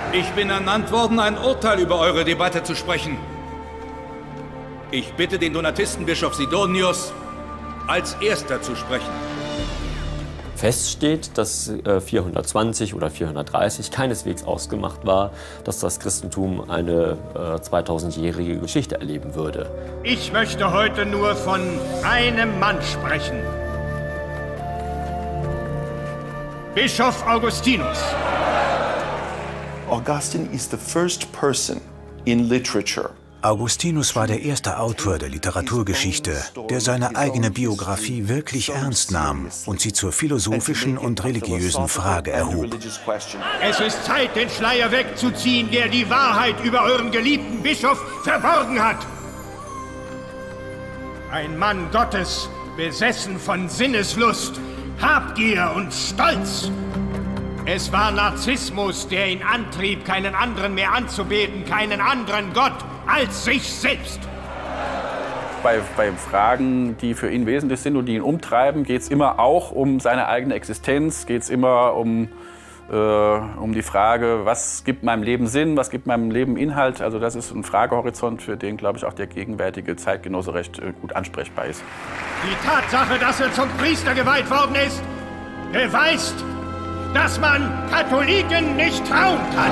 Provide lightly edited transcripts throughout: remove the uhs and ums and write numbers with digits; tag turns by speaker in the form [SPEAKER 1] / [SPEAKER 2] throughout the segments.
[SPEAKER 1] Ich bin ernannt worden, ein Urteil über eure Debatte zu sprechen. Ich bitte den Donatistenbischof Sidonius, als Erster zu sprechen.
[SPEAKER 2] Fest steht, dass 420 oder 430 keineswegs ausgemacht war, dass das Christentum eine 2000-jährige Geschichte erleben würde.
[SPEAKER 3] Ich möchte heute nur von einem Mann sprechen. Bischof Augustinus.
[SPEAKER 4] Augustine is the first person in literature.
[SPEAKER 5] Augustinus war der erste Autor der Literaturgeschichte, der seine eigene Biografie wirklich ernst nahm und sie zur philosophischen und religiösen Frage erhob.
[SPEAKER 3] Es ist Zeit, den Schleier wegzuziehen, der die Wahrheit über euren geliebten Bischof verborgen hat. Ein Mann Gottes, besessen von Sinneslust, Habgier und Stolz. Es war Narzissmus, der ihn antrieb, keinen anderen mehr anzubeten, keinen anderen Gott als sich selbst.
[SPEAKER 6] Bei Fragen, die für ihn wesentlich sind und die ihn umtreiben, geht es immer auch um seine eigene Existenz, geht es immer um die Frage, was gibt meinem Leben Sinn, was gibt meinem Leben Inhalt. Also das ist ein Fragehorizont, für den, glaube ich, auch der gegenwärtige Zeitgenosse recht gut ansprechbar ist.
[SPEAKER 3] Die Tatsache, dass er zum Priester geweiht worden ist, beweist, dass man Katholiken nicht trauen kann.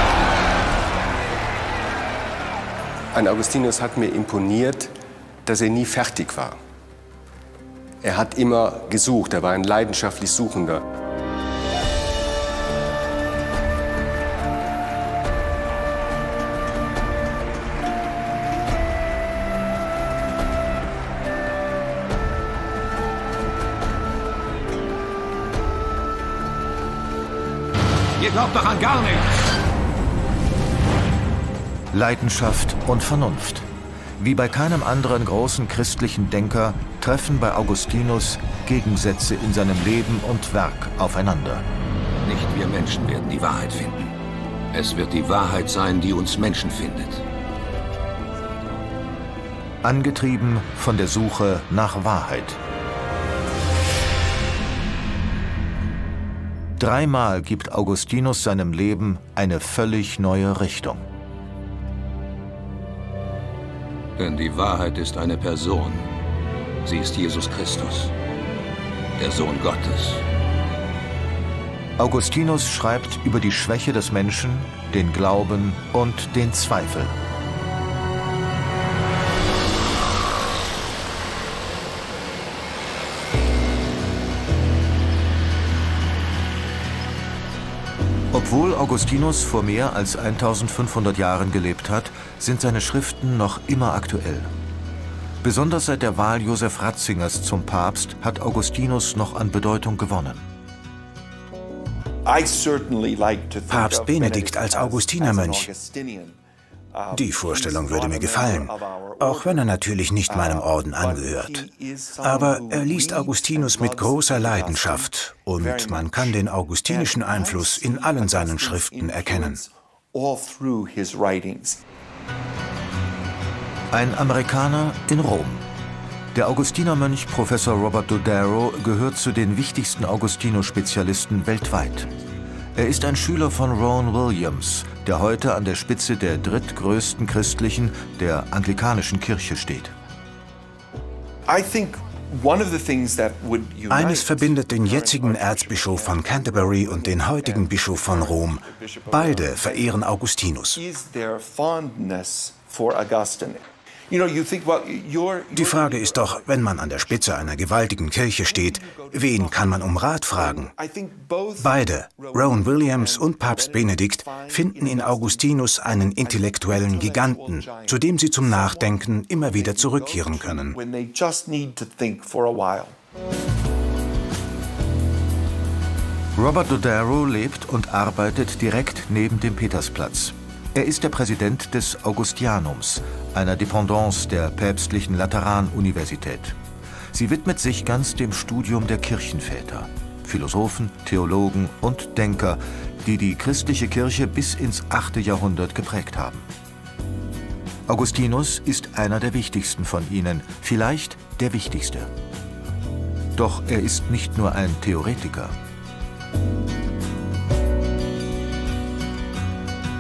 [SPEAKER 7] An Augustinus hat mir imponiert, dass er nie fertig war. Er hat immer gesucht, er war ein leidenschaftlich Suchender.
[SPEAKER 1] Ihr glaubt doch an gar nichts.
[SPEAKER 5] Leidenschaft und Vernunft. Wie bei keinem anderen großen christlichen Denker treffen bei Augustinus Gegensätze in seinem Leben und Werk aufeinander.
[SPEAKER 8] Nicht wir Menschen werden die Wahrheit finden. Es wird die Wahrheit sein, die uns Menschen findet.
[SPEAKER 5] Angetrieben von der Suche nach Wahrheit. Dreimal gibt Augustinus seinem Leben eine völlig neue Richtung.
[SPEAKER 8] Denn die Wahrheit ist eine Person. Sie ist Jesus Christus, der Sohn Gottes.
[SPEAKER 5] Augustinus schreibt über die Schwäche des Menschen, den Glauben und den Zweifel. Obwohl Augustinus vor mehr als 1500 Jahren gelebt hat, sind seine Schriften noch immer aktuell. Besonders seit der Wahl Josef Ratzingers zum Papst hat Augustinus noch an Bedeutung gewonnen.
[SPEAKER 9] Papst Benedikt als Augustinermönch. Die Vorstellung würde mir gefallen, auch wenn er natürlich nicht meinem Orden angehört. Aber er liest Augustinus mit großer Leidenschaft und man kann den augustinischen Einfluss in allen seinen Schriften erkennen.
[SPEAKER 5] Ein Amerikaner in Rom. Der Augustinermönch Professor Robert Dodaro gehört zu den wichtigsten Augustinus-Spezialisten weltweit. Er ist ein Schüler von Rowan Williams, der heute an der Spitze der drittgrößten christlichen, der anglikanischen Kirche steht.
[SPEAKER 9] Eines verbindet den jetzigen Erzbischof von Canterbury und den heutigen Bischof von Rom. Beide verehren Augustinus. Die Frage ist doch, wenn man an der Spitze einer gewaltigen Kirche steht, wen kann man um Rat fragen? Beide, Rowan Williams und Papst Benedikt, finden in Augustinus einen intellektuellen Giganten, zu dem sie zum Nachdenken immer wieder zurückkehren können.
[SPEAKER 5] Robert Dodaro lebt und arbeitet direkt neben dem Petersplatz. Er ist der Präsident des Augustianums, einer Dependance der päpstlichen Lateranuniversität. Sie widmet sich ganz dem Studium der Kirchenväter, Philosophen, Theologen und Denker, die die christliche Kirche bis ins 8. Jahrhundert geprägt haben. Augustinus ist einer der wichtigsten von ihnen, vielleicht der wichtigste. Doch er ist nicht nur ein Theoretiker.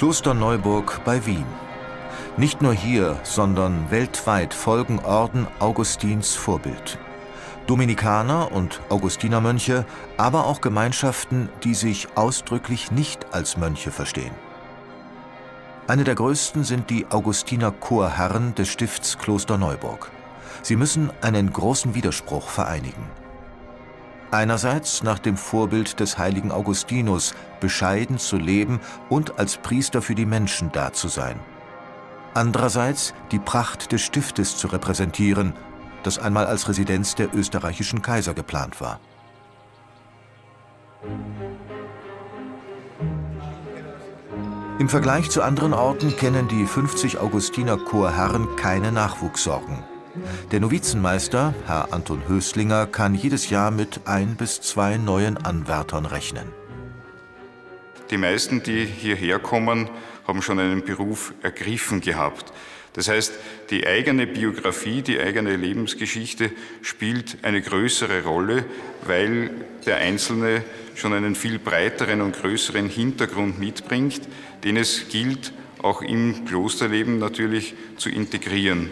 [SPEAKER 5] Klosterneuburg bei Wien. Nicht nur hier, sondern weltweit folgen Orden Augustins Vorbild. Dominikaner und Augustinermönche, aber auch Gemeinschaften, die sich ausdrücklich nicht als Mönche verstehen. Eine der größten sind die Augustiner-Chorherren des Stifts Klosterneuburg. Sie müssen einen großen Widerspruch vereinigen. Einerseits nach dem Vorbild des heiligen Augustinus, bescheiden zu leben und als Priester für die Menschen da zu sein. Andererseits die Pracht des Stiftes zu repräsentieren, das einmal als Residenz der österreichischen Kaiser geplant war. Im Vergleich zu anderen Orten kennen die 50 Augustiner-Chorherren keine Nachwuchssorgen. Der Novizenmeister, Herr Anton Höslinger, kann jedes Jahr mit 1 bis 2 neuen Anwärtern rechnen.
[SPEAKER 10] Die meisten, die hierher kommen, haben schon einen Beruf ergriffen gehabt. Das heißt, die eigene Biografie, die eigene Lebensgeschichte spielt eine größere Rolle, weil der Einzelne schon einen viel breiteren und größeren Hintergrund mitbringt, den es gilt, auch im Klosterleben natürlich zu integrieren.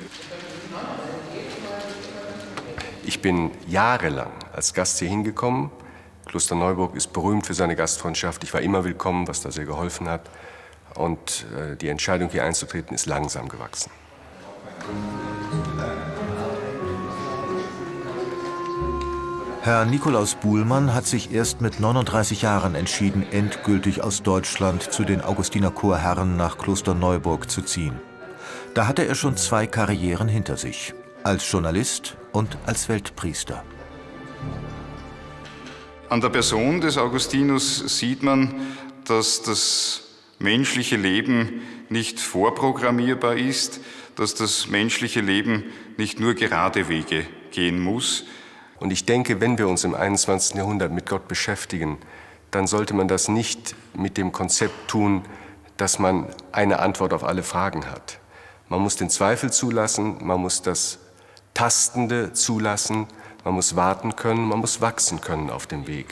[SPEAKER 7] Ich bin jahrelang als Gast hier hingekommen. Klosterneuburg ist berühmt für seine Gastfreundschaft. Ich war immer willkommen, was da sehr geholfen hat. Und die Entscheidung, hier einzutreten, ist langsam gewachsen.
[SPEAKER 5] Herr Nikolaus Buhlmann hat sich erst mit 39 Jahren entschieden, endgültig aus Deutschland zu den Augustiner-Chorherren nach Klosterneuburg zu ziehen. Da hatte er schon 2 Karrieren hinter sich, als Journalist und als Weltpriester.
[SPEAKER 10] An der Person des Augustinus sieht man, dass das menschliche Leben nicht vorprogrammierbar ist, dass das menschliche Leben nicht nur gerade Wege gehen muss.
[SPEAKER 7] Und ich denke, wenn wir uns im 21. Jahrhundert mit Gott beschäftigen, dann sollte man das nicht mit dem Konzept tun, dass man eine Antwort auf alle Fragen hat. Man muss den Zweifel zulassen, man muss das Tastende zulassen, man muss warten können, man muss wachsen können auf dem Weg.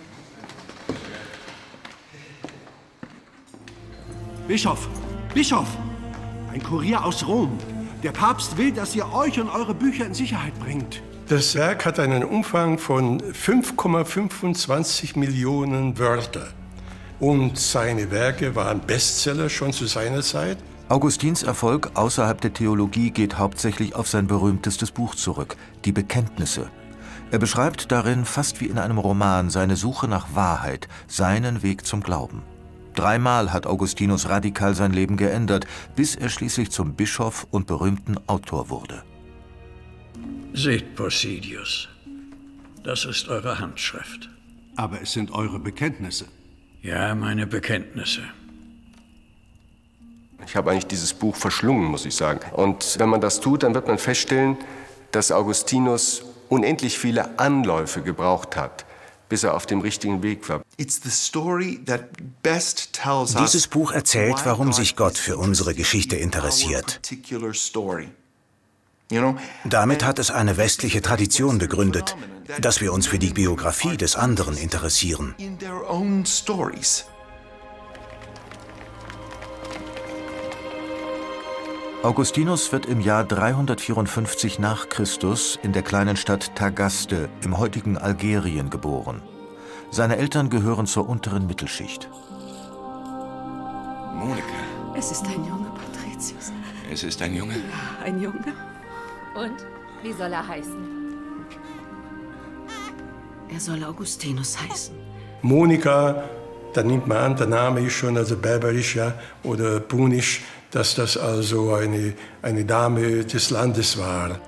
[SPEAKER 11] Bischof! Bischof! Ein Kurier aus Rom. Der Papst will, dass ihr euch und eure Bücher in Sicherheit bringt.
[SPEAKER 12] Das Werk hat einen Umfang von 5,25 Millionen Wörter. Und seine Werke waren Bestseller schon zu seiner Zeit.
[SPEAKER 5] Augustins Erfolg außerhalb der Theologie geht hauptsächlich auf sein berühmtestes Buch zurück, die Bekenntnisse. Er beschreibt darin fast wie in einem Roman seine Suche nach Wahrheit, seinen Weg zum Glauben. 3-mal hat Augustinus radikal sein Leben geändert, bis er schließlich zum Bischof und berühmten Autor wurde.
[SPEAKER 13] Seht, Posidius, das ist eure Handschrift.
[SPEAKER 11] Aber es sind eure Bekenntnisse.
[SPEAKER 13] Ja, meine Bekenntnisse.
[SPEAKER 7] Ich habe eigentlich dieses Buch verschlungen, muss ich sagen. Und wenn man das tut, dann wird man feststellen, dass Augustinus unendlich viele Anläufe gebraucht hat, bis er auf dem richtigen Weg war.
[SPEAKER 9] Dieses Buch erzählt, warum sich Gott für unsere Geschichte interessiert. Damit hat es eine westliche Tradition begründet, dass wir uns für die Biografie des anderen interessieren.
[SPEAKER 5] Augustinus wird im Jahr 354 nach Christus in der kleinen Stadt Tagaste im heutigen Algerien geboren. Seine Eltern gehören zur unteren Mittelschicht.
[SPEAKER 14] Monika.
[SPEAKER 15] Es ist ein Junge, Patricius.
[SPEAKER 14] Es ist ein Junge?
[SPEAKER 15] Ja, ein Junge.
[SPEAKER 16] Und? Wie soll er heißen?
[SPEAKER 15] Er soll Augustinus heißen.
[SPEAKER 12] Monika, da nimmt man an, der Name ist schon also berberisch, ja, oder punisch, dass das also eine Dame des Landes war.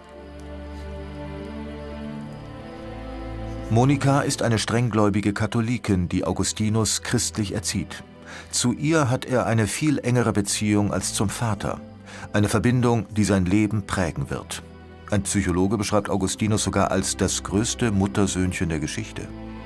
[SPEAKER 5] Monika ist eine strenggläubige Katholikin, die Augustinus christlich erzieht. Zu ihr hat er eine viel engere Beziehung als zum Vater. Eine Verbindung, die sein Leben prägen wird. Ein Psychologe beschreibt Augustinus sogar als das größte Muttersöhnchen der Geschichte.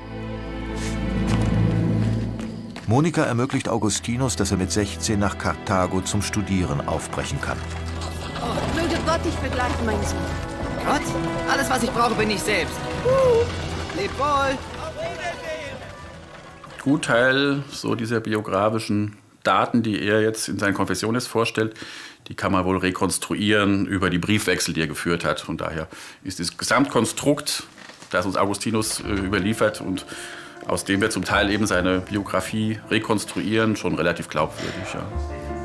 [SPEAKER 5] Monika ermöglicht Augustinus, dass er mit 16 nach Karthago zum Studieren aufbrechen kann.
[SPEAKER 16] Oh, möge Gott dich begleiten, mein Sohn.
[SPEAKER 17] Gott? Alles, was ich brauche, bin ich selbst. Lebt wohl!
[SPEAKER 6] Gutteil so dieser biografischen Daten, die er jetzt in seinen Confessiones vorstellt, die kann man wohl rekonstruieren über die Briefwechsel, die er geführt hat. Und daher ist das Gesamtkonstrukt, das uns Augustinus überliefert und aus dem wir zum Teil eben seine Biografie rekonstruieren, schon relativ glaubwürdig. Ja.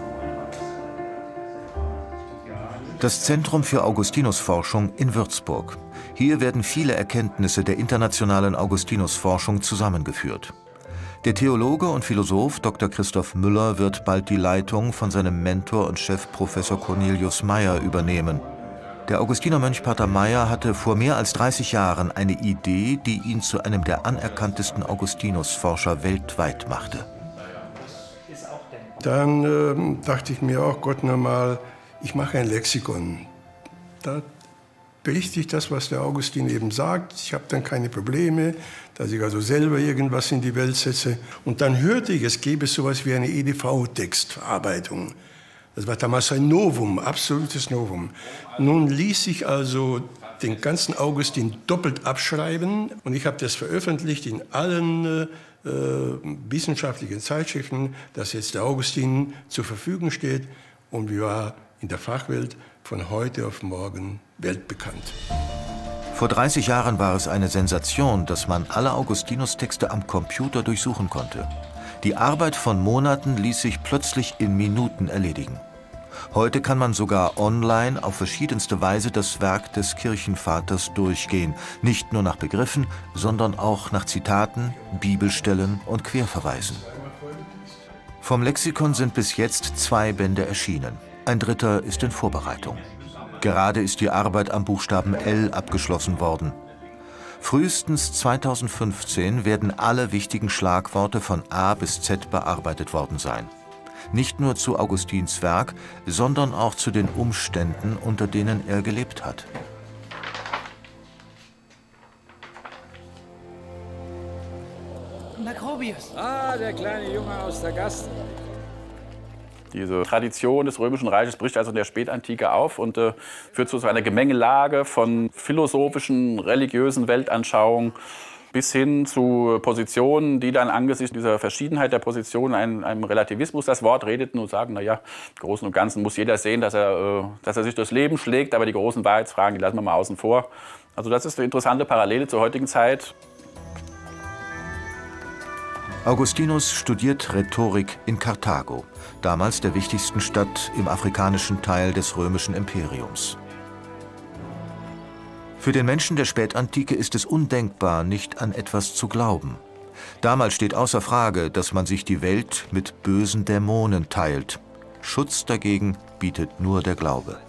[SPEAKER 5] Das Zentrum für Augustinusforschung in Würzburg. Hier werden viele Erkenntnisse der internationalen Augustinusforschung zusammengeführt. Der Theologe und Philosoph Dr. Christoph Müller wird bald die Leitung von seinem Mentor und Chef Professor Cornelius Meyer übernehmen. Der Augustinermönch Pater Meyer hatte vor mehr als 30 Jahren eine Idee, die ihn zu einem der anerkanntesten Augustinusforscher weltweit machte.
[SPEAKER 12] Dann dachte ich mir auch, Gott nochmal, ich mache ein Lexikon. Da berichte ich das, was der Augustin eben sagt. Ich habe dann keine Probleme, dass ich also selber irgendwas in die Welt setze. Und dann hörte ich, es gäbe sowas wie eine EDV-Textverarbeitung. Das war damals ein Novum, absolutes Novum. Nun ließ ich also den ganzen Augustin doppelt abschreiben und ich habe das veröffentlicht in allen wissenschaftlichen Zeitschriften, dass jetzt der Augustin zur Verfügung steht und wir waren in der Fachwelt von heute auf morgen weltbekannt.
[SPEAKER 5] Vor 30 Jahren war es eine Sensation, dass man alle Augustinus-Texte am Computer durchsuchen konnte. Die Arbeit von Monaten ließ sich plötzlich in Minuten erledigen. Heute kann man sogar online auf verschiedenste Weise das Werk des Kirchenvaters durchgehen. Nicht nur nach Begriffen, sondern auch nach Zitaten, Bibelstellen und Querverweisen. Vom Lexikon sind bis jetzt 2 Bände erschienen. Ein 3. ist in Vorbereitung. Gerade ist die Arbeit am Buchstaben L abgeschlossen worden. Frühestens 2015 werden alle wichtigen Schlagworte von A bis Z bearbeitet worden sein. Nicht nur zu Augustins Werk, sondern auch zu den Umständen, unter denen er gelebt hat.
[SPEAKER 17] Macrobius.
[SPEAKER 13] Ah, der kleine Junge aus der Gasse.
[SPEAKER 6] Diese Tradition des Römischen Reiches bricht also in der Spätantike auf und führt zu so einer Gemengelage von philosophischen, religiösen Weltanschauungen bis hin zu Positionen, die dann angesichts dieser Verschiedenheit der Positionen einem Relativismus das Wort redeten und sagen, naja, im Großen und Ganzen muss jeder sehen, dass er sich durchs Leben schlägt, aber die großen Wahrheitsfragen, die lassen wir mal außen vor. Also das ist eine interessante Parallele zur heutigen Zeit.
[SPEAKER 5] Augustinus studiert Rhetorik in Karthago, damals der wichtigsten Stadt im afrikanischen Teil des römischen Imperiums. Für den Menschen der Spätantike ist es undenkbar, nicht an etwas zu glauben. Damals steht außer Frage, dass man sich die Welt mit bösen Dämonen teilt. Schutz dagegen bietet nur der Glaube.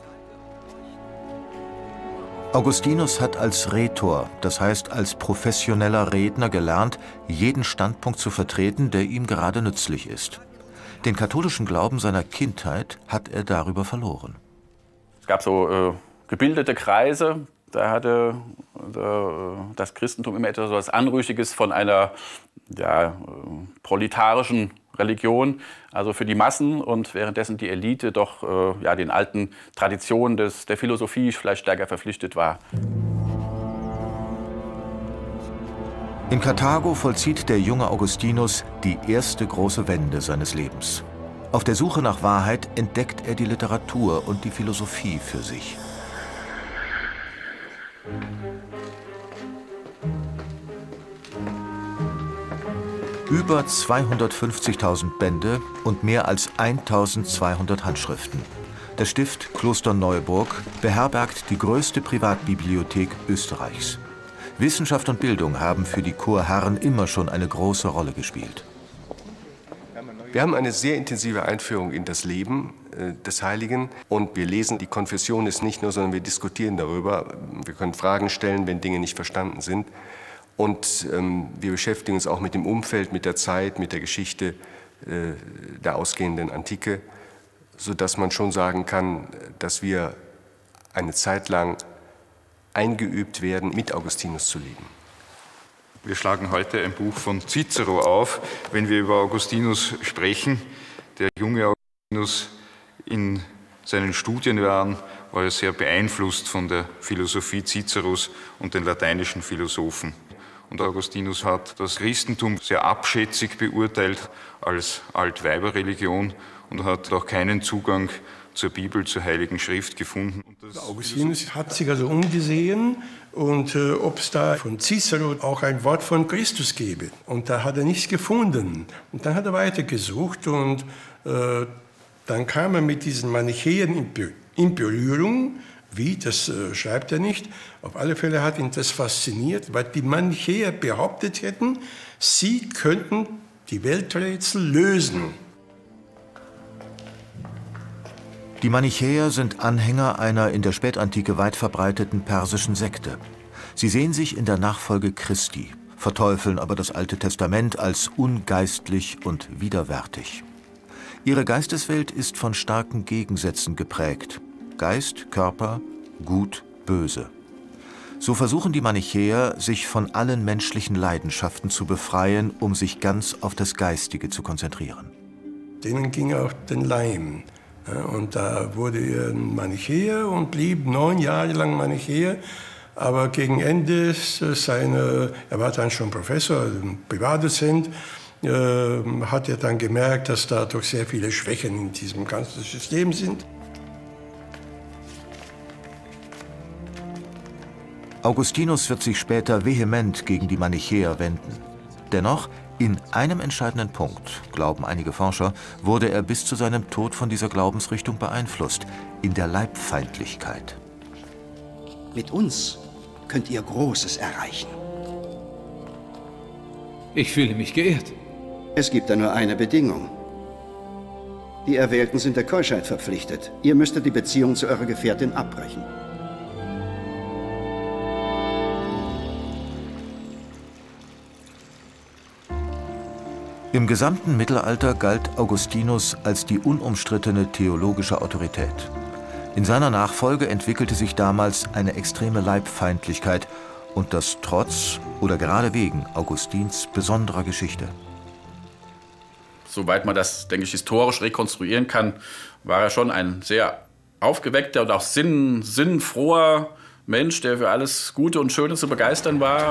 [SPEAKER 5] Augustinus hat als Rhetor, das heißt als professioneller Redner gelernt, jeden Standpunkt zu vertreten, der ihm gerade nützlich ist. Den katholischen Glauben seiner Kindheit hat er darüber verloren.
[SPEAKER 6] Es gab so gebildete Kreise, da hatte das Christentum immer etwas so was Anrüchiges von einer proletarischen Religion, also für die Massen, und währenddessen die Elite doch den alten Traditionen der Philosophie vielleicht stärker verpflichtet war.
[SPEAKER 5] In Karthago vollzieht der junge Augustinus die erste große Wende seines Lebens. Auf der Suche nach Wahrheit entdeckt er die Literatur und die Philosophie für sich. Über 250.000 Bände und mehr als 1.200 Handschriften. Der Stift Klosterneuburg beherbergt die größte Privatbibliothek Österreichs. Wissenschaft und Bildung haben für die Chorherren immer schon eine große Rolle gespielt.
[SPEAKER 7] Wir haben eine sehr intensive Einführung in das Leben des Heiligen und wir lesen die Confessiones nicht nur, sondern wir diskutieren darüber. Wir können Fragen stellen, wenn Dinge nicht verstanden sind. Und wir beschäftigen uns auch mit dem Umfeld, mit der Zeit, mit der Geschichte der ausgehenden Antike, sodass man schon sagen kann, dass wir eine Zeit lang eingeübt werden, mit Augustinus zu leben.
[SPEAKER 10] Wir schlagen heute ein Buch von Cicero auf, wenn wir über Augustinus sprechen. Der junge Augustinus in seinen Studienjahren war er sehr beeinflusst von der Philosophie Ciceros und den lateinischen Philosophen. Und Augustinus hat das Christentum sehr abschätzig beurteilt als Altweiberreligion und hat auch keinen Zugang zur Bibel, zur Heiligen Schrift gefunden.
[SPEAKER 12] Augustinus hat sich also umgesehen und ob es da von Cicero auch ein Wort von Christus gäbe. Und da hat er nichts gefunden. Und dann hat er weitergesucht und dann kam er mit diesen Manichäern in Berührung. Wie, das schreibt er nicht. Auf alle Fälle hat ihn das fasziniert, weil die Manichäer behauptet hätten, sie könnten die Welträtsel lösen.
[SPEAKER 5] Die Manichäer sind Anhänger einer in der Spätantike weit verbreiteten persischen Sekte. Sie sehen sich in der Nachfolge Christi, verteufeln aber das Alte Testament als ungeistlich und widerwärtig. Ihre Geisteswelt ist von starken Gegensätzen geprägt. Geist, Körper, Gut, Böse. So versuchen die Manichäer, sich von allen menschlichen Leidenschaften zu befreien, um sich ganz auf das Geistige zu konzentrieren.
[SPEAKER 12] Denen ging auch den Leim. Und da wurde er ein Manichäer und blieb 9 Jahre lang Manichäer. Aber gegen Ende er war dann schon Professor, ein Privatdozent, hat er dann gemerkt, dass da doch sehr viele Schwächen in diesem ganzen System sind.
[SPEAKER 5] Augustinus wird sich später vehement gegen die Manichäer wenden. Dennoch, in einem entscheidenden Punkt, glauben einige Forscher, wurde er bis zu seinem Tod von dieser Glaubensrichtung beeinflusst, in der Leibfeindlichkeit.
[SPEAKER 11] Mit uns könnt ihr Großes erreichen.
[SPEAKER 1] Ich fühle mich geehrt.
[SPEAKER 11] Es gibt da nur eine Bedingung. Die Erwählten sind der Keuschheit verpflichtet. Ihr müsstet die Beziehung zu eurer Gefährtin abbrechen.
[SPEAKER 5] Im gesamten Mittelalter galt Augustinus als die unumstrittene theologische Autorität. In seiner Nachfolge entwickelte sich damals eine extreme Leibfeindlichkeit und das trotz oder gerade wegen Augustins besonderer Geschichte.
[SPEAKER 6] Soweit man das, denke ich, historisch rekonstruieren kann, war er schon ein sehr aufgeweckter und auch sinnfroher Mensch, der für alles Gute und Schöne zu begeistern war.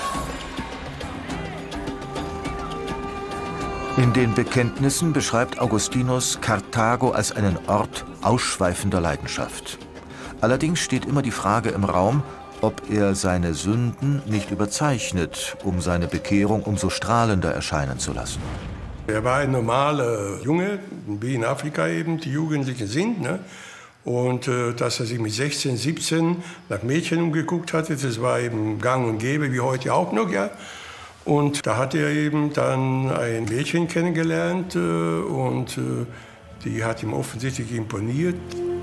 [SPEAKER 5] In den Bekenntnissen beschreibt Augustinus Karthago als einen Ort ausschweifender Leidenschaft. Allerdings steht immer die Frage im Raum, ob er seine Sünden nicht überzeichnet, um seine Bekehrung umso strahlender erscheinen zu lassen.
[SPEAKER 12] Er war ein normaler Junge, wie in Afrika eben die Jugendlichen sind. Ne? Und dass er sich mit 16, 17 nach Mädchen umgeguckt hatte, das war eben gang und gäbe, wie heute auch noch. Ja? Und da hat er eben dann ein Mädchen kennengelernt und die hat ihm offensichtlich imponiert.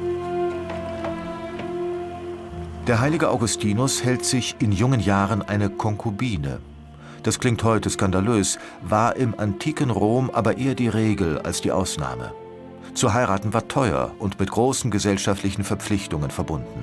[SPEAKER 5] Der heilige Augustinus hält sich in jungen Jahren eine Konkubine. Das klingt heute skandalös, war im antiken Rom aber eher die Regel als die Ausnahme. Zu heiraten war teuer und mit großen gesellschaftlichen Verpflichtungen verbunden.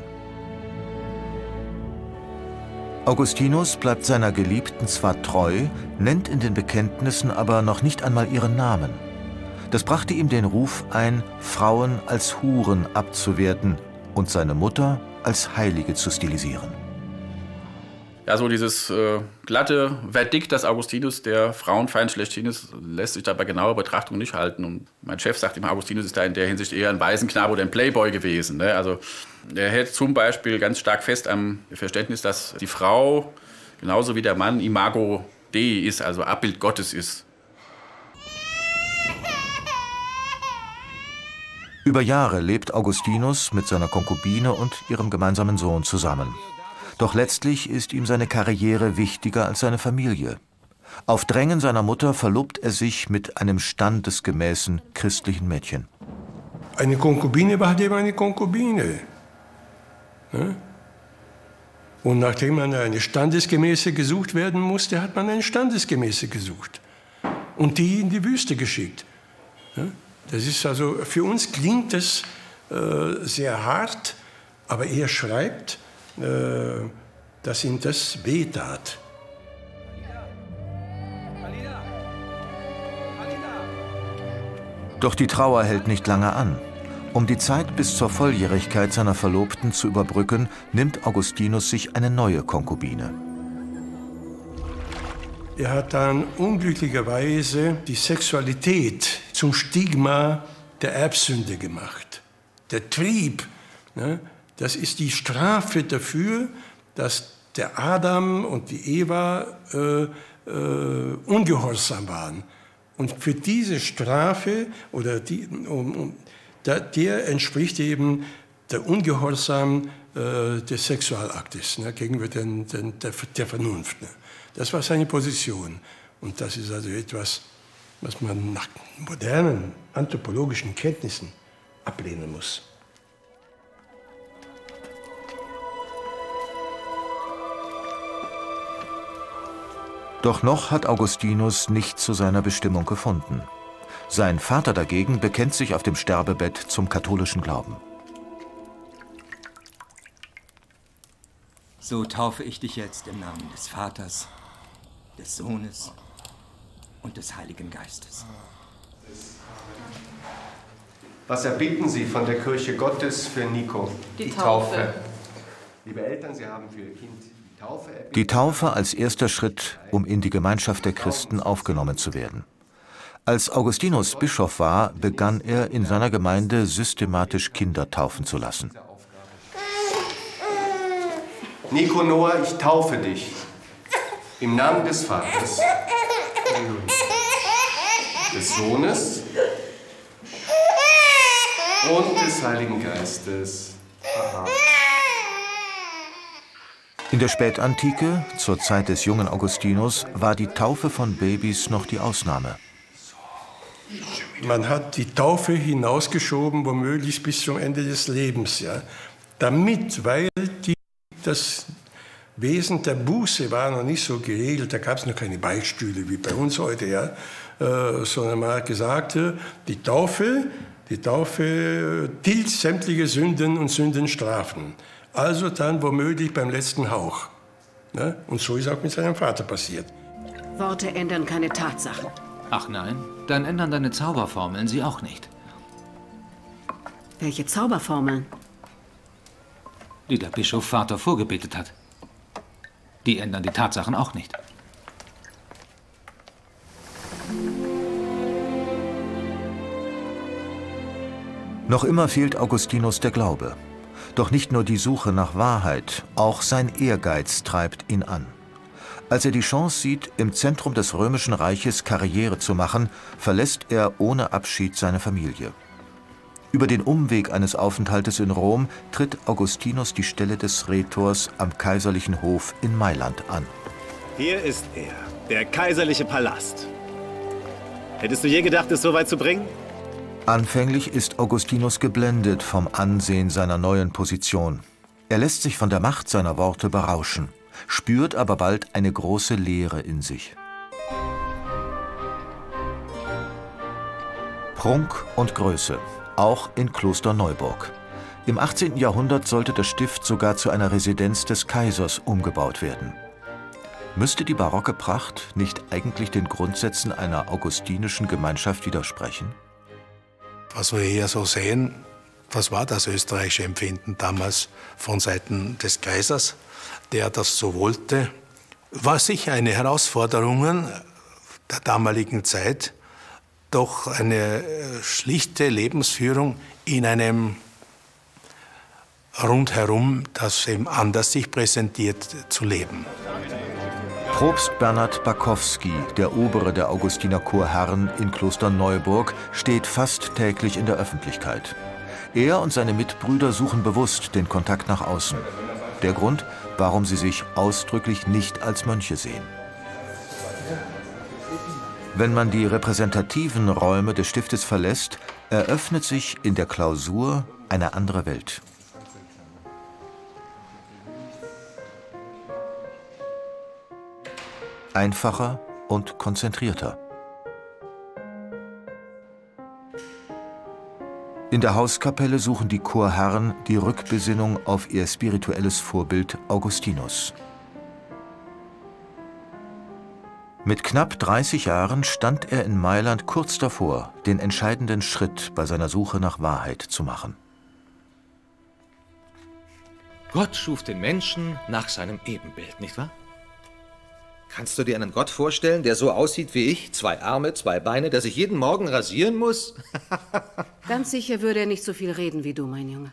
[SPEAKER 5] Augustinus bleibt seiner Geliebten zwar treu, nennt in den Bekenntnissen aber noch nicht einmal ihren Namen. Das brachte ihm den Ruf ein, Frauen als Huren abzuwerten und seine Mutter als Heilige zu stilisieren.
[SPEAKER 6] Ja, so dieses glatte Verdikt, dass Augustinus der Frauenfeind schlechthin ist, lässt sich da bei genauer Betrachtung nicht halten. Und mein Chef sagt immer, Augustinus ist da in der Hinsicht eher ein Waisenknabe oder ein Playboy gewesen. Ne? Also er hält zum Beispiel ganz stark fest am Verständnis, dass die Frau genauso wie der Mann Imago Dei ist, also Abbild Gottes ist.
[SPEAKER 5] Über Jahre lebt Augustinus mit seiner Konkubine und ihrem gemeinsamen Sohn zusammen. Doch letztlich ist ihm seine Karriere wichtiger als seine Familie. Auf Drängen seiner Mutter verlobt er sich mit einem standesgemäßen christlichen Mädchen.
[SPEAKER 12] Eine Konkubine war halt eben eine Konkubine. Und nachdem man eine Standesgemäße gesucht werden musste, hat man eine Standesgemäße gesucht. Und die in die Wüste geschickt. Das ist also, für uns klingt das sehr hart, aber er schreibt, dass ihm das wehtat.
[SPEAKER 5] Doch die Trauer hält nicht lange an. Um die Zeit bis zur Volljährigkeit seiner Verlobten zu überbrücken, nimmt Augustinus sich eine neue Konkubine.
[SPEAKER 12] Er hat dann unglücklicherweise die Sexualität zum Stigma der Erbsünde gemacht. Der Trieb, ne, das ist die Strafe dafür, dass der Adam und die Eva ungehorsam waren. Und für diese Strafe, oder der entspricht eben der Ungehorsam des Sexualaktes, ne, gegenüber der Vernunft. Ne. Das war seine Position. Und das ist also etwas, was man nach modernen anthropologischen Kenntnissen ablehnen muss.
[SPEAKER 5] Doch noch hat Augustinus nicht zu seiner Bestimmung gefunden. Sein Vater dagegen bekennt sich auf dem Sterbebett zum katholischen Glauben.
[SPEAKER 14] So taufe ich dich jetzt im Namen des Vaters, des Sohnes und des Heiligen Geistes.
[SPEAKER 7] Was erbitten Sie von der Kirche Gottes für Nico?
[SPEAKER 15] Die Taufe.
[SPEAKER 7] Liebe Eltern, Sie haben für Ihr Kind die Taufe erbitten.
[SPEAKER 5] Die Taufe als erster Schritt, um in die Gemeinschaft der Christen aufgenommen zu werden. Als Augustinus Bischof war, begann er in seiner Gemeinde systematisch Kinder taufen zu lassen.
[SPEAKER 7] Nico Noah, ich taufe dich im Namen des Vaters, des Sohnes und des Heiligen Geistes.
[SPEAKER 5] In der Spätantike, zur Zeit des jungen Augustinus, war die Taufe von Babys noch die Ausnahme.
[SPEAKER 12] Man hat die Taufe hinausgeschoben, womöglich bis zum Ende des Lebens, ja. Weil das Wesen der Buße war noch nicht so geregelt, da gab es noch keine Beichtstühle wie bei uns heute, ja. Sondern man hat gesagt, die Taufe tilgt sämtliche Sünden und Sündenstrafen. Also dann womöglich beim letzten Hauch. Ne? Und so ist auch mit seinem Vater passiert.
[SPEAKER 15] Worte ändern keine Tatsachen.
[SPEAKER 18] Ach nein, dann ändern deine Zauberformeln sie auch nicht.
[SPEAKER 15] Welche Zauberformeln?
[SPEAKER 18] Die der Bischof Vater vorgebetet hat. Die ändern die Tatsachen auch nicht.
[SPEAKER 5] Noch immer fehlt Augustinus der Glaube. Doch nicht nur die Suche nach Wahrheit, auch sein Ehrgeiz treibt ihn an. Als er die Chance sieht, im Zentrum des Römischen Reiches Karriere zu machen, verlässt er ohne Abschied seine Familie. Über den Umweg eines Aufenthaltes in Rom tritt Augustinus die Stelle des Rhetors am kaiserlichen Hof in Mailand an.
[SPEAKER 19] Hier ist er, der kaiserliche Palast. Hättest du je gedacht, es so weit zu bringen?
[SPEAKER 5] Anfänglich ist Augustinus geblendet vom Ansehen seiner neuen Position. Er lässt sich von der Macht seiner Worte berauschen, spürt aber bald eine große Leere in sich. Prunk und Größe, auch in Klosterneuburg. Im 18. Jahrhundert sollte das Stift sogar zu einer Residenz des Kaisers umgebaut werden. Müsste die barocke Pracht nicht eigentlich den Grundsätzen einer augustinischen Gemeinschaft widersprechen?
[SPEAKER 11] Was wir hier so sehen, was war das österreichische Empfinden damals von Seiten des Kaisers, der das so wollte, war sicher eine Herausforderung der damaligen Zeit, doch eine schlichte Lebensführung in einem Rundherum, das eben anders sich präsentiert, zu leben.
[SPEAKER 5] Propst Bernhard Bakowski, der Obere der Augustinerchorherren in Klosterneuburg, steht fast täglich in der Öffentlichkeit. Er und seine Mitbrüder suchen bewusst den Kontakt nach außen. Der Grund, warum sie sich ausdrücklich nicht als Mönche sehen. Wenn man die repräsentativen Räume des Stiftes verlässt, eröffnet sich in der Klausur eine andere Welt. Einfacher und konzentrierter. In der Hauskapelle suchen die Chorherren die Rückbesinnung auf ihr spirituelles Vorbild Augustinus. Mit knapp 30 Jahren stand er in Mailand kurz davor, den entscheidenden Schritt bei seiner Suche nach Wahrheit zu machen.
[SPEAKER 20] Gott schuf den Menschen nach seinem Ebenbild, nicht wahr? Kannst du dir einen Gott vorstellen, der so aussieht wie ich? 2 Arme, 2 Beine, der sich jeden Morgen rasieren muss?
[SPEAKER 15] Ganz sicher würde er nicht so viel reden wie du, mein Junge.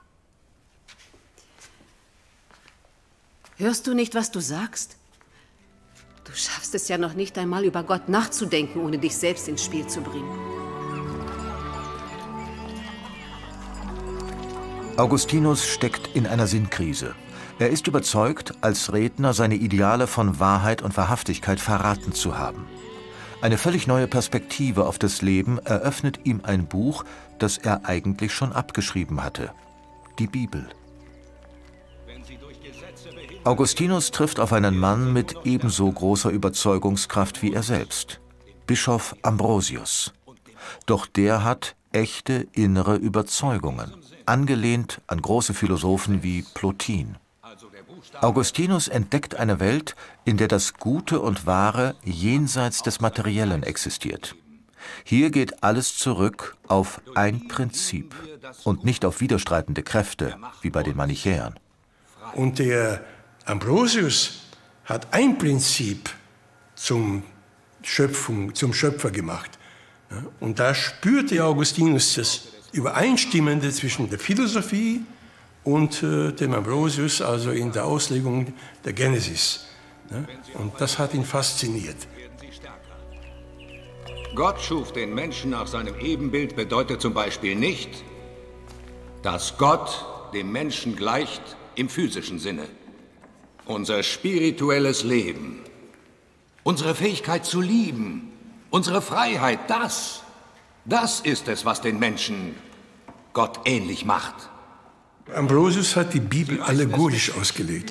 [SPEAKER 15] Hörst du nicht, was du sagst? Du schaffst es ja noch nicht einmal, über Gott nachzudenken, ohne dich selbst ins Spiel zu bringen.
[SPEAKER 5] Augustinus steckt in einer Sinnkrise. Er ist überzeugt, als Redner seine Ideale von Wahrheit und Wahrhaftigkeit verraten zu haben. Eine völlig neue Perspektive auf das Leben eröffnet ihm ein Buch, das er eigentlich schon abgeschrieben hatte: die Bibel. Augustinus trifft auf einen Mann mit ebenso großer Überzeugungskraft wie er selbst, Bischof Ambrosius. Doch der hat echte innere Überzeugungen, angelehnt an große Philosophen wie Plotin. Augustinus entdeckt eine Welt, in der das Gute und Wahre jenseits des Materiellen existiert. Hier geht alles zurück auf ein Prinzip und nicht auf widerstreitende Kräfte, wie bei den Manichäern.
[SPEAKER 12] Und der Ambrosius hat ein Prinzip zum Schöpfer gemacht. Und da spürte Augustinus das Übereinstimmende zwischen der Philosophie und dem Ambrosius, also in der Auslegung der Genesis. Und das hat ihn fasziniert.
[SPEAKER 21] Gott schuf den Menschen nach seinem Ebenbild bedeutet zum Beispiel nicht, dass Gott dem Menschen gleicht im physischen Sinne. Unser spirituelles Leben, unsere Fähigkeit zu lieben, unsere Freiheit, das ist es, was den Menschen Gott ähnlich macht.
[SPEAKER 12] Ambrosius hat die Bibel allegorisch ausgelegt.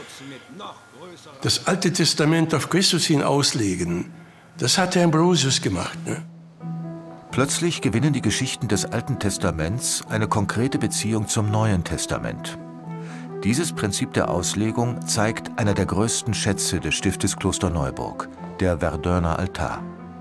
[SPEAKER 12] Das Alte Testament auf Christus hin auslegen, das hat der Ambrosius gemacht. Ne?
[SPEAKER 5] Plötzlich gewinnen die Geschichten des Alten Testaments eine konkrete Beziehung zum Neuen Testament. Dieses Prinzip der Auslegung zeigt einer der größten Schätze des Stiftes Klosterneuburg, der Verdurner Altar.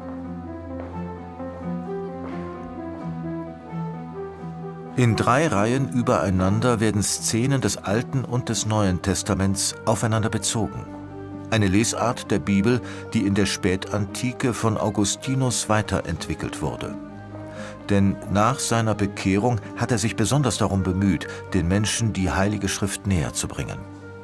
[SPEAKER 5] In 3 Reihen übereinander werden Szenen des Alten und des Neuen Testaments aufeinander bezogen. Eine Lesart der Bibel, die in der Spätantike von Augustinus weiterentwickelt wurde. Denn nach seiner Bekehrung hat er sich besonders darum bemüht, den Menschen die Heilige Schrift näher zu bringen.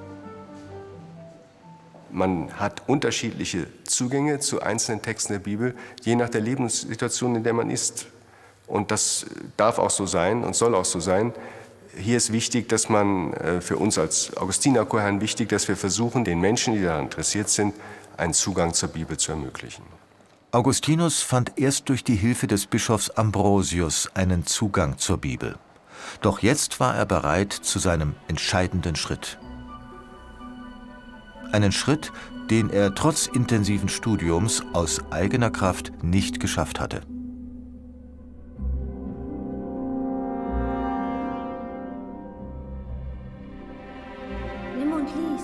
[SPEAKER 7] Man hat unterschiedliche Zugänge zu einzelnen Texten der Bibel, je nach der Lebenssituation, in der man ist. Und das darf auch so sein und soll auch so sein. Hier ist wichtig, dass man für uns als Augustinerchorherren wichtig, dass wir versuchen, den Menschen, die daran interessiert sind, einen Zugang zur Bibel zu ermöglichen.
[SPEAKER 5] Augustinus fand erst durch die Hilfe des Bischofs Ambrosius einen Zugang zur Bibel. Doch jetzt war er bereit zu seinem entscheidenden Schritt. Einen Schritt, den er trotz intensiven Studiums aus eigener Kraft nicht geschafft hatte.
[SPEAKER 22] Nimm und lies.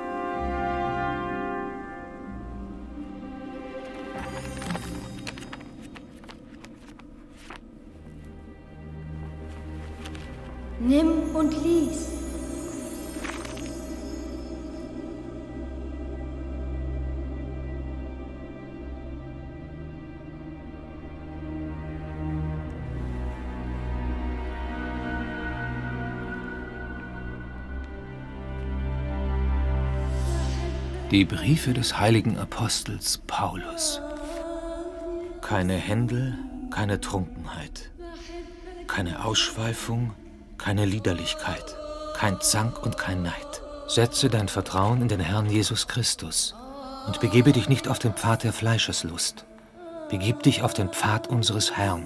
[SPEAKER 22] Nimm und lies.
[SPEAKER 18] Die Briefe des heiligen Apostels Paulus. Keine Händel, keine Trunkenheit, keine Ausschweifung, keine Liederlichkeit, kein Zank und kein Neid. Setze dein Vertrauen in den Herrn Jesus Christus und begebe dich nicht auf den Pfad der Fleischeslust. Begib dich auf den Pfad unseres Herrn.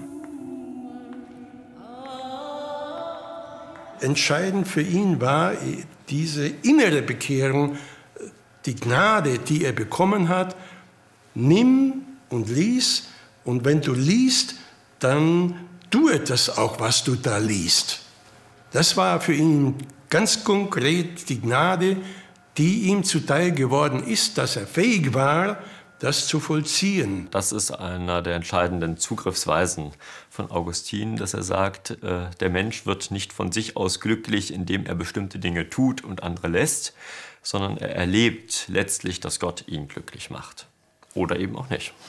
[SPEAKER 12] Entscheidend für ihn war diese innere Bekehrung, die Gnade, die er bekommen hat. Nimm und lies, und wenn du liest, dann tue das auch, was du da liest. Das war für ihn ganz konkret die Gnade, die ihm zuteil geworden ist, dass er fähig war, das zu vollziehen.
[SPEAKER 2] Das ist einer der entscheidenden Zugriffsweisen von Augustin, dass er sagt, der Mensch wird nicht von sich aus glücklich, indem er bestimmte Dinge tut und andere lässt, sondern er erlebt letztlich, dass Gott ihn glücklich macht. Oder eben auch nicht.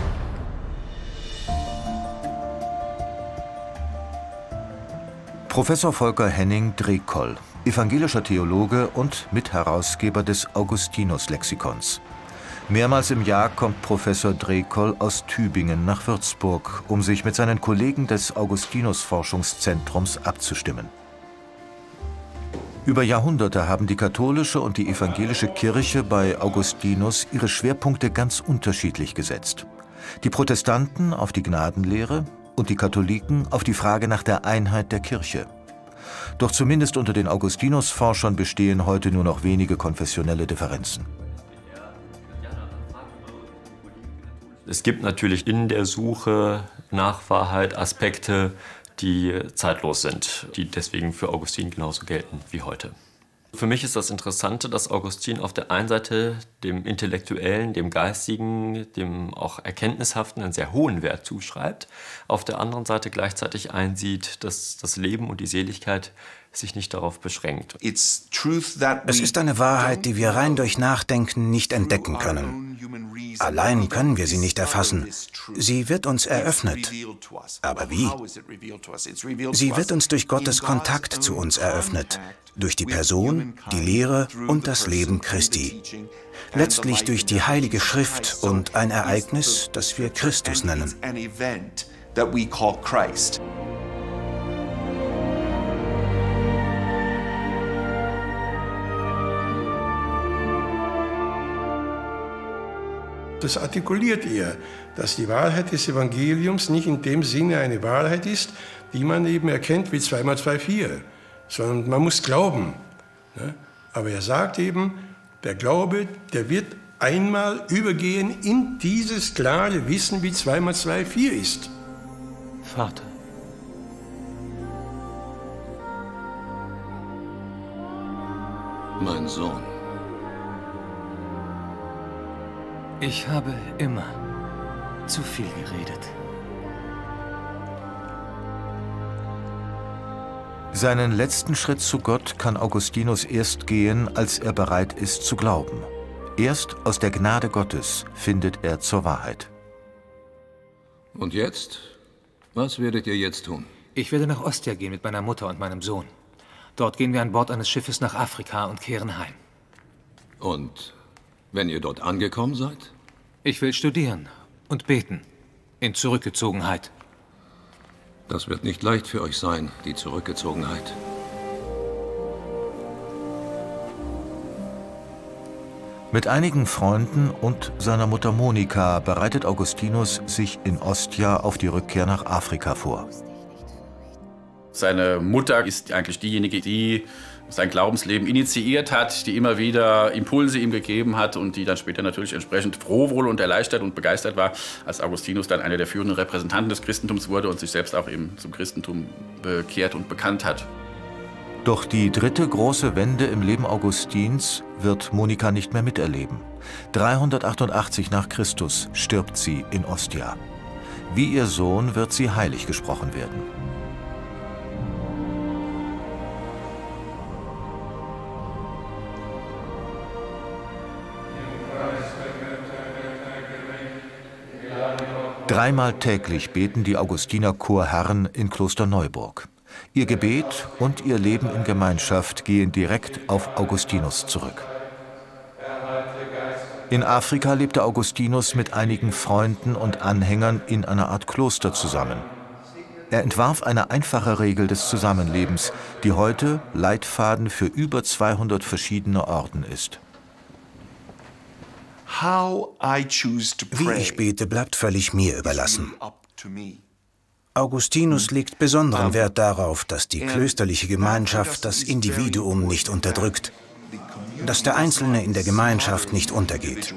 [SPEAKER 5] Professor Volker Henning-Drekoll, evangelischer Theologe und Mitherausgeber des Augustinus-Lexikons. Mehrmals im Jahr kommt Professor Drekoll aus Tübingen nach Würzburg, um sich mit seinen Kollegen des Augustinus-Forschungszentrums abzustimmen. Über Jahrhunderte haben die katholische und die evangelische Kirche bei Augustinus ihre Schwerpunkte ganz unterschiedlich gesetzt. Die Protestanten auf die Gnadenlehre und die Katholiken auf die Frage nach der Einheit der Kirche. Doch zumindest unter den Augustinus-Forschern bestehen heute nur noch wenige konfessionelle Differenzen.
[SPEAKER 2] Es gibt natürlich in der Suche nach Wahrheit Aspekte, die zeitlos sind, die deswegen für Augustin genauso gelten wie heute. Für mich ist das Interessante, dass Augustin auf der einen Seite dem Intellektuellen, dem Geistigen, dem auch Erkenntnishaften einen sehr hohen Wert zuschreibt, auf der anderen Seite gleichzeitig einsieht, dass das Leben und die Seligkeit sich nicht darauf beschränkt.
[SPEAKER 9] Es ist eine Wahrheit, die wir rein durch Nachdenken nicht entdecken können. Allein können wir sie nicht erfassen. Sie wird uns eröffnet. Aber wie? Sie wird uns durch Gottes Kontakt zu uns eröffnet. Durch die Person, die Lehre und das Leben Christi. Letztlich durch die Heilige Schrift und ein Ereignis, das wir Christus nennen.
[SPEAKER 12] Das artikuliert er, dass die Wahrheit des Evangeliums nicht in dem Sinne eine Wahrheit ist, die man eben erkennt wie 2 mal 2 4, sondern man muss glauben. Aber er sagt eben, der Glaube, der wird einmal übergehen in dieses klare Wissen, wie 2 mal 2 4 ist.
[SPEAKER 18] Vater.
[SPEAKER 21] Mein Sohn.
[SPEAKER 18] Ich habe immer zu viel geredet.
[SPEAKER 5] Seinen letzten Schritt zu Gott kann Augustinus erst gehen, als er bereit ist zu glauben. Erst aus der Gnade Gottes findet er zur Wahrheit.
[SPEAKER 21] Und jetzt? Was werdet ihr jetzt tun?
[SPEAKER 18] Ich werde nach Ostia gehen mit meiner Mutter und meinem Sohn. Dort gehen wir an Bord eines Schiffes nach Afrika und kehren heim.
[SPEAKER 21] Und wenn ihr dort angekommen seid?
[SPEAKER 18] Ich will studieren und beten. In Zurückgezogenheit.
[SPEAKER 21] Das wird nicht leicht für euch sein, die Zurückgezogenheit.
[SPEAKER 5] Mit einigen Freunden und seiner Mutter Monika bereitet Augustinus sich in Ostia auf die Rückkehr nach Afrika vor.
[SPEAKER 6] Seine Mutter ist eigentlich diejenige, die sein Glaubensleben initiiert hat, die immer wieder Impulse ihm gegeben hat und die dann später natürlich entsprechend froh wohl und erleichtert und begeistert war, als Augustinus dann einer der führenden Repräsentanten des Christentums wurde und sich selbst auch eben zum Christentum bekehrt und bekannt hat.
[SPEAKER 5] Doch die dritte große Wende im Leben Augustins wird Monika nicht mehr miterleben. 388 nach Christus stirbt sie in Ostia. Wie ihr Sohn wird sie heilig gesprochen werden. Dreimal täglich beten die Augustiner Chorherren in Klosterneuburg. Ihr Gebet und ihr Leben in Gemeinschaft gehen direkt auf Augustinus zurück. In Afrika lebte Augustinus mit einigen Freunden und Anhängern in einer Art Kloster zusammen. Er entwarf eine einfache Regel des Zusammenlebens, die heute Leitfaden für über 200 verschiedene Orden ist.
[SPEAKER 9] Wie ich bete, bleibt völlig mir überlassen. Augustinus legt besonderen Wert darauf, dass die klösterliche Gemeinschaft das Individuum nicht unterdrückt, dass der Einzelne in der Gemeinschaft nicht untergeht.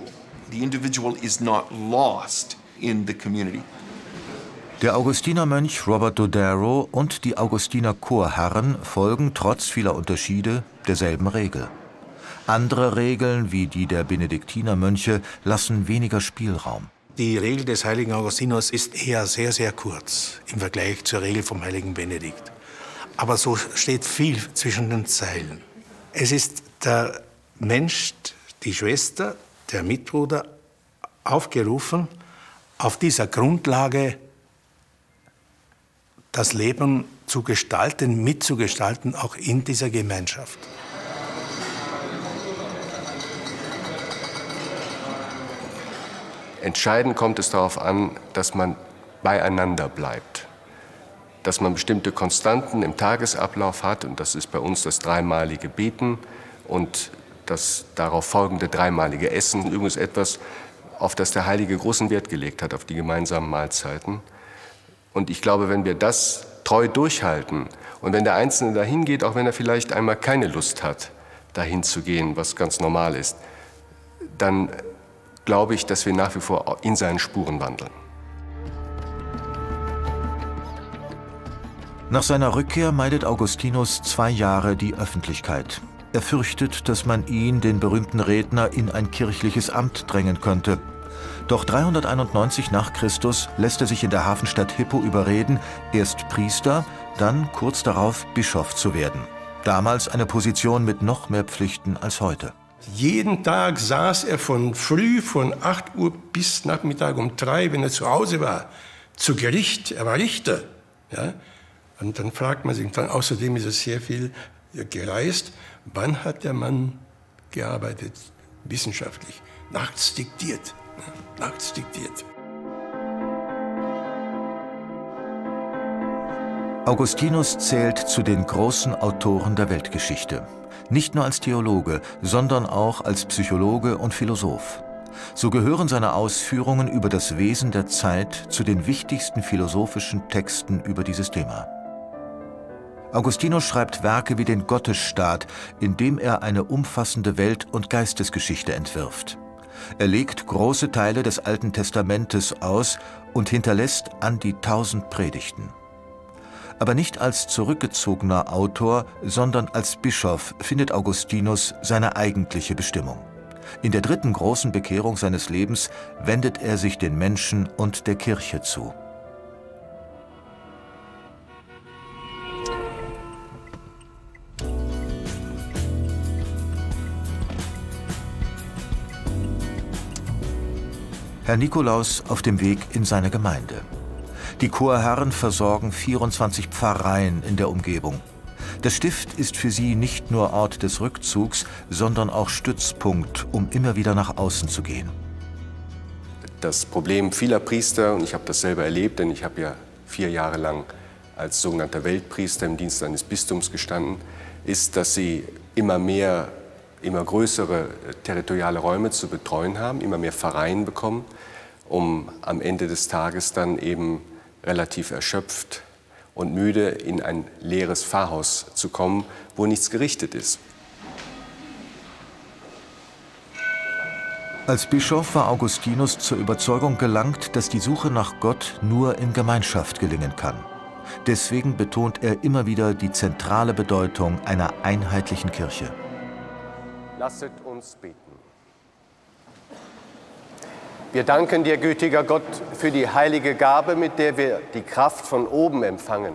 [SPEAKER 5] Der Augustinermönch Robert Dodaro und die Augustiner Chorherren folgen trotz vieler Unterschiede derselben Regel. Andere Regeln, wie die der Benediktinermönche, lassen weniger Spielraum.
[SPEAKER 11] Die Regel des heiligen Augustinus ist eher sehr, sehr kurz im Vergleich zur Regel vom heiligen Benedikt. Aber so steht viel zwischen den Zeilen. Es ist der Mensch, die Schwester, der Mitbruder aufgerufen, auf dieser Grundlage das Leben zu gestalten, mitzugestalten, auch in dieser Gemeinschaft.
[SPEAKER 7] Entscheidend kommt es darauf an, dass man beieinander bleibt. Dass man bestimmte Konstanten im Tagesablauf hat, und das ist bei uns das dreimalige Beten und das darauf folgende dreimalige Essen. Übrigens etwas, auf das der Heilige großen Wert gelegt hat, auf die gemeinsamen Mahlzeiten. Und ich glaube, wenn wir das treu durchhalten und wenn der Einzelne dahin geht, auch wenn er vielleicht einmal keine Lust hat, dahin zu gehen, was ganz normal ist, dann glaube ich, dass wir nach wie vor in seinen Spuren wandeln.
[SPEAKER 5] Nach seiner Rückkehr meidet Augustinus 2 Jahre die Öffentlichkeit. Er fürchtet, dass man ihn, den berühmten Redner, in ein kirchliches Amt drängen könnte. Doch 391 nach Christus lässt er sich in der Hafenstadt Hippo überreden, erst Priester, dann kurz darauf Bischof zu werden. Damals eine Position mit noch mehr Pflichten als heute.
[SPEAKER 12] Jeden Tag saß er von früh, von 8 Uhr bis Nachmittag um 3, wenn er zu Hause war, zu Gericht. Er war Richter. Ja? Und dann fragt man sich, dann, außerdem ist er sehr viel gereist, wann hat der Mann gearbeitet, wissenschaftlich? Nachts diktiert. Ja? Nachts diktiert.
[SPEAKER 5] Augustinus zählt zu den großen Autoren der Weltgeschichte. Nicht nur als Theologe, sondern auch als Psychologe und Philosoph. So gehören seine Ausführungen über das Wesen der Zeit zu den wichtigsten philosophischen Texten über dieses Thema. Augustinus schreibt Werke wie den Gottesstaat, in dem er eine umfassende Welt- und Geistesgeschichte entwirft. Er legt große Teile des Alten Testamentes aus und hinterlässt an die 1000 Predigten. Aber nicht als zurückgezogener Autor, sondern als Bischof findet Augustinus seine eigentliche Bestimmung. In der 3. großen Bekehrung seines Lebens wendet er sich den Menschen und der Kirche zu. Herr Nikolaus auf dem Weg in seine Gemeinde. Die Chorherren versorgen 24 Pfarreien in der Umgebung. Das Stift ist für sie nicht nur Ort des Rückzugs, sondern auch Stützpunkt, um immer wieder nach außen zu gehen.
[SPEAKER 7] Das Problem vieler Priester, und ich habe das selber erlebt, denn ich habe ja 4 Jahre lang als sogenannter Weltpriester im Dienst eines Bistums gestanden, ist, dass sie immer größere territoriale Räume zu betreuen haben, immer mehr Pfarreien bekommen, um am Ende des Tages dann eben relativ erschöpft und müde in ein leeres Pfarrhaus zu kommen, wo nichts gerichtet ist.
[SPEAKER 5] Als Bischof war Augustinus zur Überzeugung gelangt, dass die Suche nach Gott nur in Gemeinschaft gelingen kann. Deswegen betont er immer wieder die zentrale Bedeutung einer einheitlichen Kirche.
[SPEAKER 7] Lasset uns beten. Wir danken dir, gütiger Gott, für die heilige Gabe, mit der wir die Kraft von oben empfangen.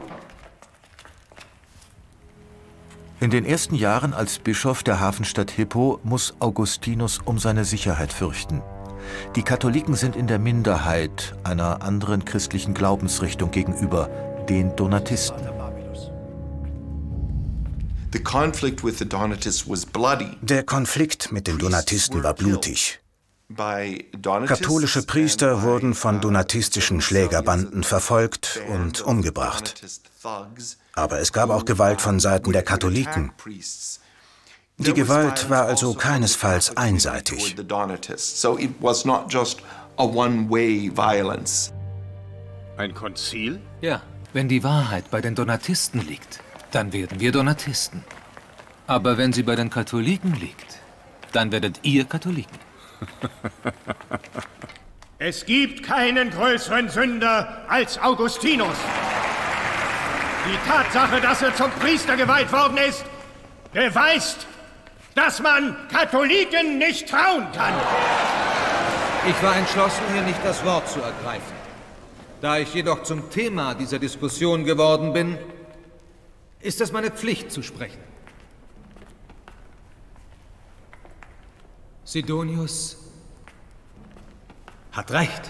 [SPEAKER 5] In den ersten Jahren als Bischof der Hafenstadt Hippo muss Augustinus um seine Sicherheit fürchten. Die Katholiken sind in der Minderheit einer anderen christlichen Glaubensrichtung gegenüber, den Donatisten.
[SPEAKER 9] Der Konflikt mit den Donatisten war blutig. Katholische Priester wurden von donatistischen Schlägerbanden verfolgt und umgebracht. Aber es gab auch Gewalt von Seiten der Katholiken. Die Gewalt war also keinesfalls einseitig.
[SPEAKER 18] Ein Konzil? Ja, wenn die Wahrheit bei den Donatisten liegt, dann werden wir Donatisten. Aber wenn sie bei den Katholiken liegt, dann werdet ihr Katholiken.
[SPEAKER 3] Es gibt keinen größeren Sünder als Augustinus. Die Tatsache, dass er zum Priester geweiht worden ist, beweist, dass man Katholiken nicht trauen kann.
[SPEAKER 9] Ich war entschlossen, hier nicht das Wort zu ergreifen. Da ich jedoch zum Thema dieser Diskussion geworden bin, ist es meine Pflicht zu sprechen. Sidonius hat recht.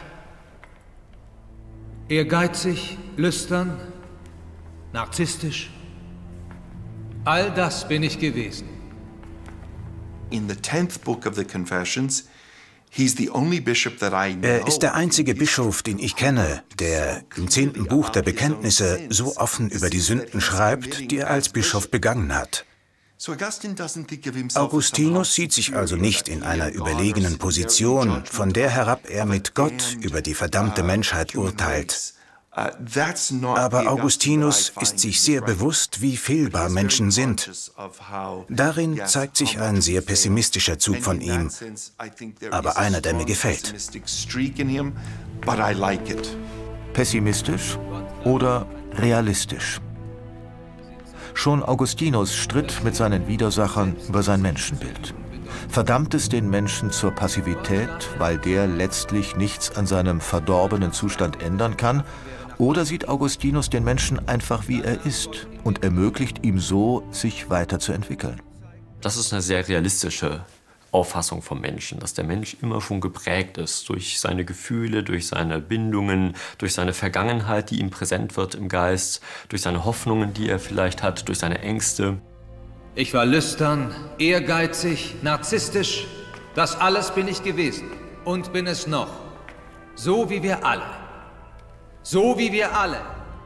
[SPEAKER 9] Ehrgeizig, lüstern, narzisstisch, all das bin ich gewesen.
[SPEAKER 4] In the 10th book of the Confessions, he's the only bishop that I know.
[SPEAKER 9] Er ist der einzige Bischof, den ich kenne, der im 10. Buch der Bekenntnisse so offen über die Sünden schreibt, die er als Bischof begangen hat. Augustinus sieht sich also nicht in einer überlegenen Position, von der herab er mit Gott über die verdammte Menschheit urteilt. Aber Augustinus ist sich sehr bewusst, wie fehlbar Menschen sind. Darin zeigt sich ein sehr pessimistischer Zug von ihm, aber einer, der mir gefällt.
[SPEAKER 5] Pessimistisch oder realistisch? Schon Augustinus stritt mit seinen Widersachern über sein Menschenbild. Verdammt es den Menschen zur Passivität, weil der letztlich nichts an seinem verdorbenen Zustand ändern kann? Oder sieht Augustinus den Menschen einfach wie er ist und ermöglicht ihm so, sich weiterzuentwickeln?
[SPEAKER 2] Das ist eine sehr realistische Auffassung vom Menschen, dass der Mensch immer schon geprägt ist durch seine Gefühle, durch seine Bindungen, durch seine Vergangenheit, die ihm präsent wird im Geist, durch seine Hoffnungen, die er vielleicht hat, durch seine Ängste.
[SPEAKER 9] Ich war lüstern, ehrgeizig, narzisstisch. Das alles bin ich gewesen und bin es noch. So wie wir alle. So wie wir alle.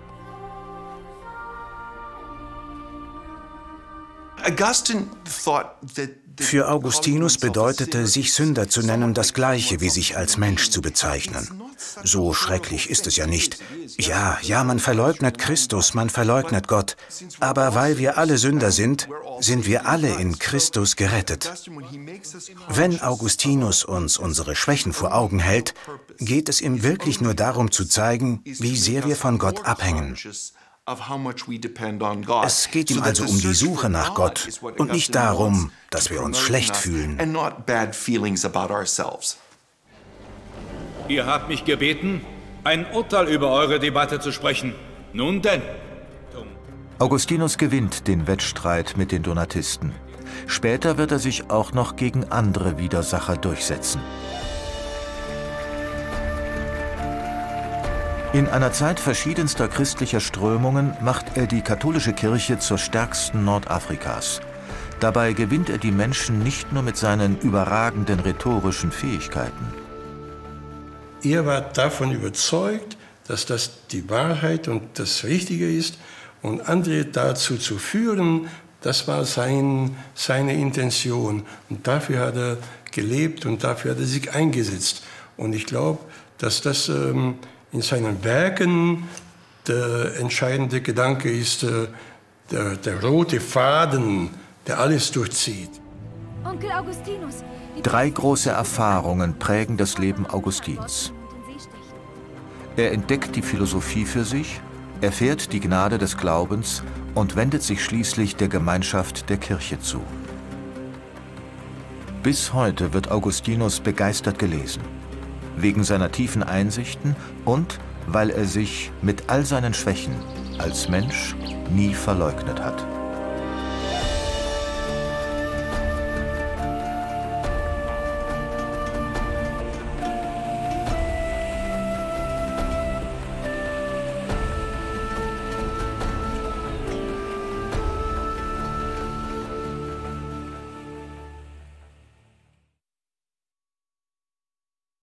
[SPEAKER 9] Für Augustinus bedeutete, sich Sünder zu nennen, das Gleiche wie sich als Mensch zu bezeichnen. So schrecklich ist es ja nicht. Ja, man verleugnet Christus, man verleugnet Gott. Aber weil wir alle Sünder sind, sind wir alle in Christus gerettet. Wenn Augustinus uns unsere Schwächen vor Augen hält, geht es ihm wirklich nur darum zu zeigen, wie sehr wir von Gott abhängen. Es geht ihm also um die Suche nach Gott und nicht darum, dass wir uns schlecht fühlen.
[SPEAKER 1] Ihr habt mich gebeten, ein Urteil über eure Debatte zu sprechen. Nun denn.
[SPEAKER 5] Augustinus gewinnt den Wettstreit mit den Donatisten. Später wird er sich auch noch gegen andere Widersacher durchsetzen. In einer Zeit verschiedenster christlicher Strömungen macht er die katholische Kirche zur stärksten Nordafrikas. Dabei gewinnt er die Menschen nicht nur mit seinen überragenden rhetorischen Fähigkeiten.
[SPEAKER 12] Er war davon überzeugt, dass das die Wahrheit und das Richtige ist und andere dazu zu führen, das war seine Intention. Und dafür hat er gelebt und dafür hat er sich eingesetzt. Und ich glaube, dass das in seinen Werken der entscheidende Gedanke ist, der rote Faden, der alles durchzieht.
[SPEAKER 22] Onkel Augustinus.
[SPEAKER 5] 3 große Erfahrungen prägen das Leben Augustins. Er entdeckt die Philosophie für sich, erfährt die Gnade des Glaubens und wendet sich schließlich der Gemeinschaft der Kirche zu. Bis heute wird Augustinus begeistert gelesen. Wegen seiner tiefen Einsichten und weil er sich mit all seinen Schwächen als Mensch nie verleugnet hat.